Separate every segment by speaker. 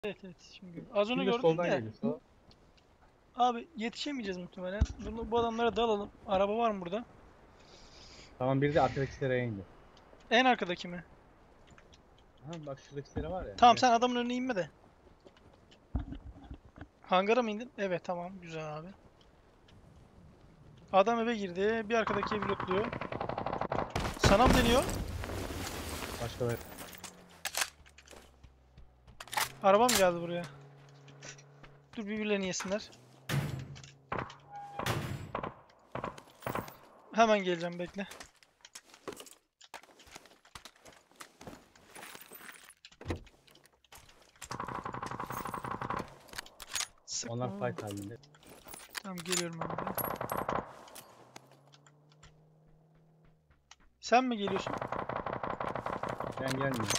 Speaker 1: Evet evet şimdi az önce
Speaker 2: Şimdi
Speaker 1: gördüm
Speaker 2: soldan
Speaker 1: de
Speaker 2: geliyor. Sol.
Speaker 1: abi yetişemeyeceğiz muhtemelen. Bu adamlara dalalım. Araba var mı burada?
Speaker 2: Tamam, bir de arkadaki seraya indi.
Speaker 1: En arkadaki mi?
Speaker 2: Aha, bak şuradaki sera var ya.
Speaker 1: Tamam
Speaker 2: Gel.
Speaker 1: sen adamın önüne inme de. Hangara mı indin? Evet tamam güzel abi. Adam eve girdi. Bir arkadaki evi lootluyor. Sana mı deniyor?
Speaker 2: Başkaları.
Speaker 1: Araba mı geldi buraya? Dur birbirlerini yesinler. Hemen geleceğim bekle.
Speaker 2: Onlar
Speaker 1: Sıkma.
Speaker 2: fight halinde.
Speaker 1: Tamam geliyorum ben de. Sen mi geliyorsun?
Speaker 2: Ben gelmiyorum.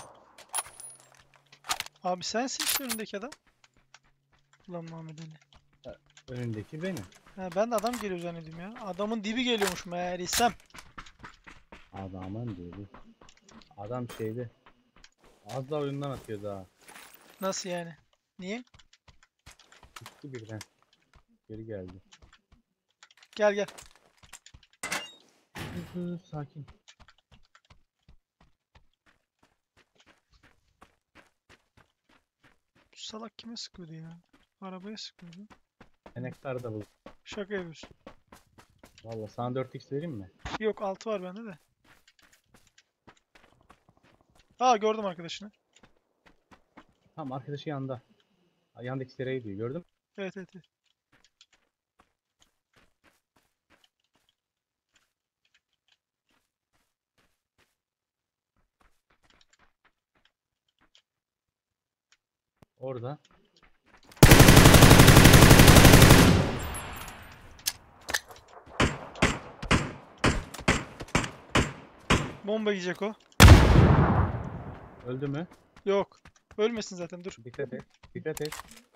Speaker 1: Abi sensin işte önündeki adam. Ulan Muhammed Ali.
Speaker 2: Önündeki benim.
Speaker 1: Ha, ben de adam geliyor zannediyorum ya. Adamın dibi geliyormuş meğer isem.
Speaker 2: Adamın değil. Adam şeydi. Az daha oyundan atıyor daha.
Speaker 1: Nasıl yani? Niye?
Speaker 2: Gitti birden. Geri geldi.
Speaker 1: Gel gel.
Speaker 2: Sakin.
Speaker 1: Şu salak kime sıkıyordu ya? Arabaya sıkıyordu.
Speaker 2: Enektar da bu.
Speaker 1: Şaka yapıyorsun.
Speaker 2: Valla sana 4x vereyim mi?
Speaker 1: Yok 6 var bende de. Aa gördüm arkadaşını.
Speaker 2: Tam arkadaşı yanında. Yandaki serayı diyor. Gördün mü?
Speaker 1: Evet evet evet.
Speaker 2: Orada.
Speaker 1: Bomba yiyecek o.
Speaker 2: Öldü mü?
Speaker 1: Yok. Ölmesin zaten dur.
Speaker 2: Dikkat et. Dikkat et.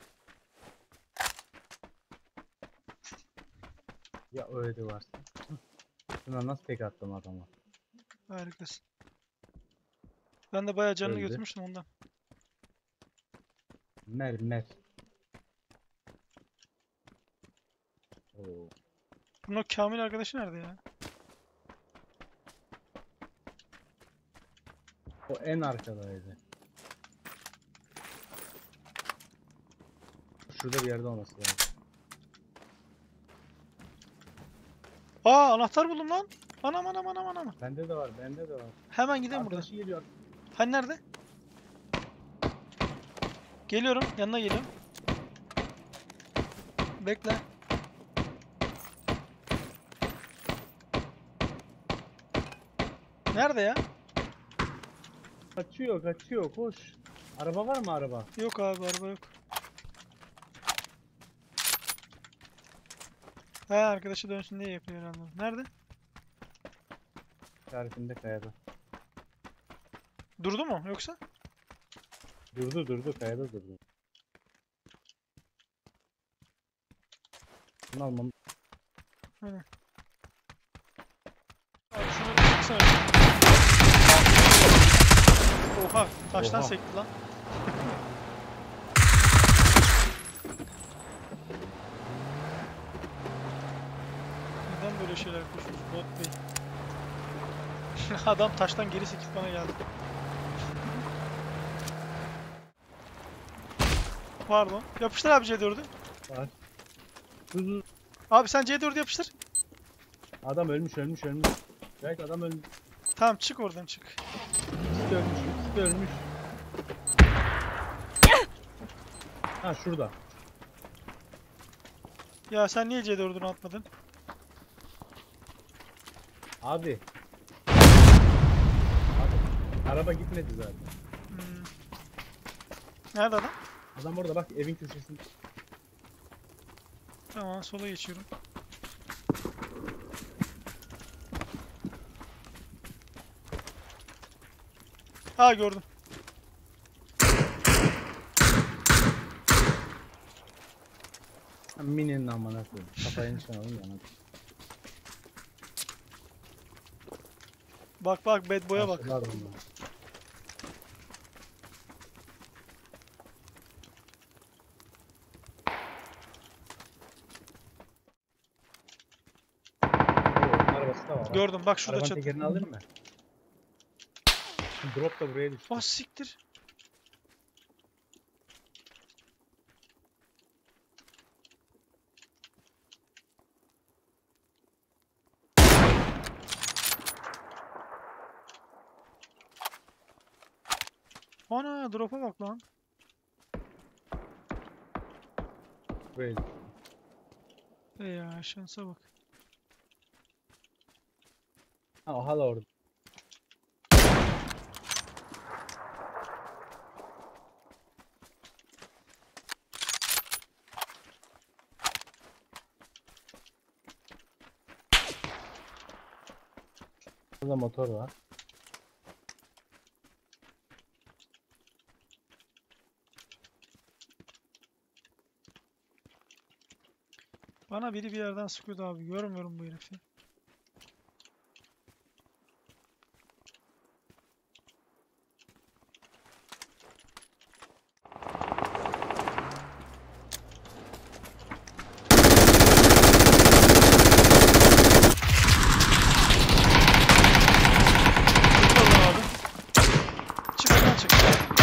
Speaker 2: Ya öyle de varsa. Şuna nasıl tek attım adama?
Speaker 1: Harikasın. Ben de bayağı canını
Speaker 2: Öldü.
Speaker 1: götürmüştüm ondan.
Speaker 2: Mer. Oo.
Speaker 1: Bunun o Kamil arkadaşı nerede ya?
Speaker 2: O en arkadaydı. Şurada bir yerde olması lazım.
Speaker 1: Aa anahtar buldum lan. Anam anam anam anam.
Speaker 2: Bende de var, bende de var.
Speaker 1: Hemen gidelim buradan.
Speaker 2: Arkadaşı geliyor.
Speaker 1: Hani nerede? Geliyorum. Yanına geliyorum. Bekle. Nerede ya?
Speaker 2: Kaçıyor, koş. Araba var mı araba?
Speaker 1: Yok abi araba yok. He arkadaşı dönsün diye yapıyor herhalde. Nerede?
Speaker 2: Tarifinde kayada.
Speaker 1: Durdu mu yoksa?
Speaker 2: Durdu, kayada durdu. Bunu almam.
Speaker 1: Aynen. Abi şunu bir çıksana. Oha taştan
Speaker 2: Oha.
Speaker 1: sekti lan. Neden böyle şeyler yapıyorsunuz bot bey? Adam taştan geri sekip bana geldi. Pardon. Yapıştır abi C4'ü.
Speaker 2: Var. Dur.
Speaker 1: Abi sen C4'ü yapıştır.
Speaker 2: Adam ölmüş. Belki adam ölmüş.
Speaker 1: Tamam çık oradan çık.
Speaker 2: İkisi de ölmüş. Ha şurada.
Speaker 1: Ya sen niye C4'ünü atmadın?
Speaker 2: Abi. Araba gitmedi zaten.
Speaker 1: Hmm. Nerede adam?
Speaker 2: Adam orada bak, evin köşesinde.
Speaker 1: Tamam sola geçiyorum. Ha gördüm.
Speaker 2: Minin amına koyayım. Kafayı nişan alın yana.
Speaker 1: Bak bak bad boy'a bak.
Speaker 2: Karşılar bunlar.
Speaker 1: Gördüm bak şurada
Speaker 2: Arabanın
Speaker 1: çatı.
Speaker 2: tekerini alayım mı? Şimdi drop da buraya düştü.
Speaker 1: Ah siktir. Ana drop'a bak lan.
Speaker 2: Buraya düştü.
Speaker 1: Ya şansa bak.
Speaker 2: Ha hala orada. Burada motor var.
Speaker 1: Bana biri bir yerden sıkıyordu abi. Görmüyorum bu herifi. Bakalım abi. Çık oradan çık.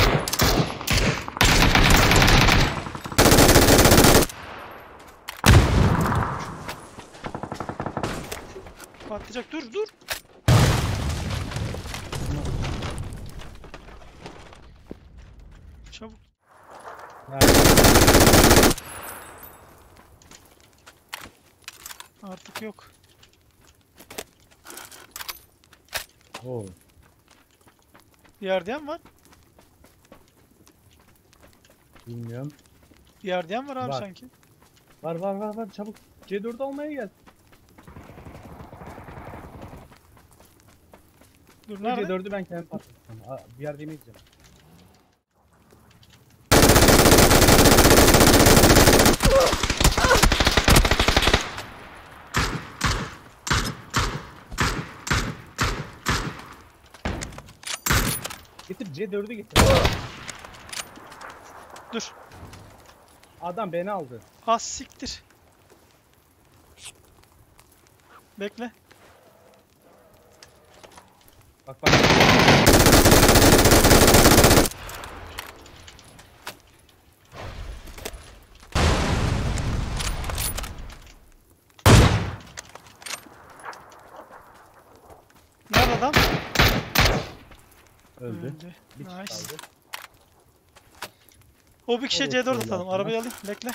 Speaker 1: Patlayacak. Dur dur. Çabuk.
Speaker 2: Nerede?
Speaker 1: Artık yok.
Speaker 2: Oo.
Speaker 1: Bir yerden var.
Speaker 2: Bilmiyorum.
Speaker 1: Bir yerden var abi
Speaker 2: Var.
Speaker 1: sanki.
Speaker 2: Var çabuk. C4 almaya gel.
Speaker 1: Dur
Speaker 2: Bu
Speaker 1: nerede?
Speaker 2: C4'ü ben kendim patlatacağım. Bir yerde yemek yiyeceğim. Getir C4'ü getir.
Speaker 1: Dur.
Speaker 2: Adam beni aldı.
Speaker 1: Az siktir. Bekle.
Speaker 2: Bak bak.
Speaker 1: Nerede adam?
Speaker 2: Öldü. Bir
Speaker 1: Nice.
Speaker 2: kişi kaldı.
Speaker 1: O bir kişiye
Speaker 2: Olur,
Speaker 1: C4
Speaker 2: öyle
Speaker 1: atalım.
Speaker 2: yapma.
Speaker 1: Arabayı alayım. Bekle.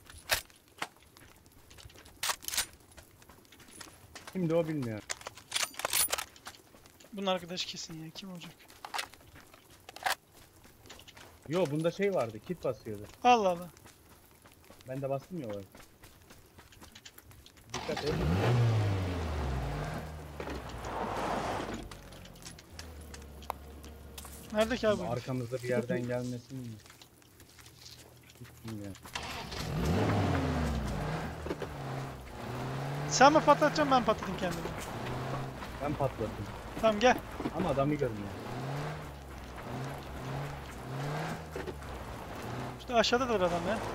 Speaker 2: Şimdi o bilmiyor.
Speaker 1: Bunun arkadaşı kesin ya. Kim olacak?
Speaker 2: Yo bunda şey vardı. Kit basıyordu.
Speaker 1: Allah Allah.
Speaker 2: Ben de bastım ya oraya. Dikkat et.
Speaker 1: Nerede ki abi? bu herif?
Speaker 2: Arkamızda bir yerden gelmesin mi? Hiç bilmiyorum.
Speaker 1: Sen mi patlatacaksın ben patlatayım kendimi.
Speaker 2: Ben patlattım.
Speaker 1: Tamam gel.
Speaker 2: Ama adamı görmüyor.
Speaker 1: İşte aşağıda da var adam ya.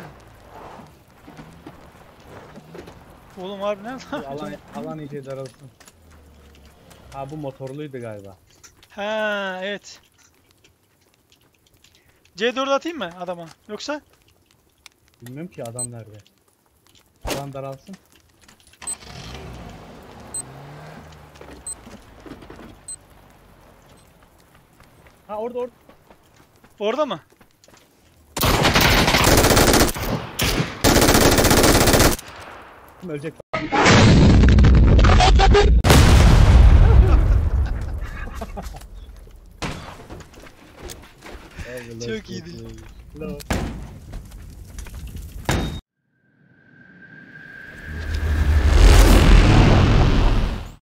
Speaker 1: Oğlum harbi nerede?
Speaker 2: Bu alan iyice daralsın. Ha bu motorluydu galiba.
Speaker 1: Ha evet. C4 atayım mı adama? Yoksa?
Speaker 2: Bilmiyorum ki adam nerede. Alan daralsın. Ha orada.
Speaker 1: Orada mı?
Speaker 2: Kim ölecek?
Speaker 1: Çok iyiydi.
Speaker 2: Hello.